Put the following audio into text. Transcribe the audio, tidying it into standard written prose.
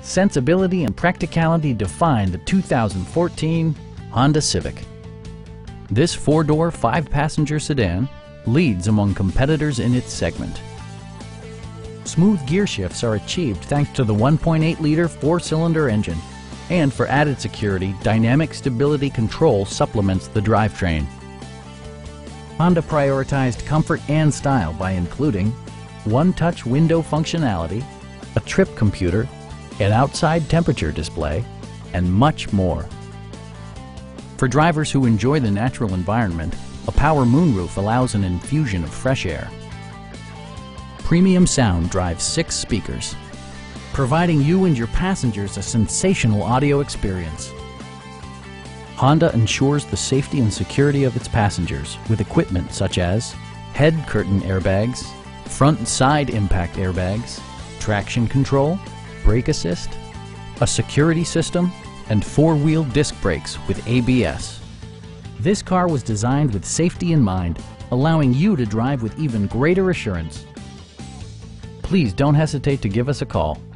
sensibility and practicality define the 2014 Honda Civic. This four-door, five-passenger sedan leads among competitors in its segment. Smooth gear shifts are achieved thanks to the 1.8-liter four-cylinder engine. And for added security, dynamic stability control supplements the drivetrain. Honda prioritized comfort and style by including one-touch window functionality, a trip computer, an outside temperature display, and much more. For drivers who enjoy the natural environment, a power moonroof allows an infusion of fresh air. Premium sound drives 6 speakers, providing you and your passengers a sensational audio experience. Honda ensures the safety and security of its passengers with equipment such as head curtain airbags, front and side impact airbags, traction control, brake assist, a security system, and 4-wheel disc brakes with ABS. This car was designed with safety in mind, allowing you to drive with even greater assurance. Please don't hesitate to give us a call.